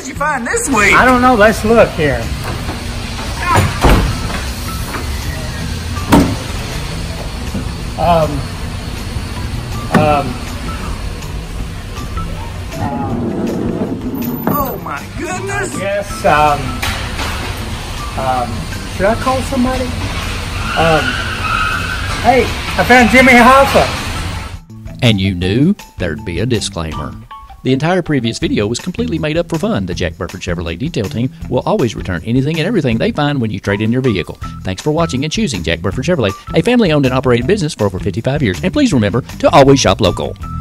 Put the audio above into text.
you find this week? I don't know. Let's look here. Oh my goodness! Yes. Should I call somebody? Hey, I found Jimmy Hoffa. And you knew there'd be a disclaimer. The entire previous video was completely made up for fun. The Jack Burford Chevrolet detail team will always return anything and everything they find when you trade in your vehicle. Thanks for watching and choosing Jack Burford Chevrolet, a family-owned and operated business for over 55 years. And please remember to always shop local.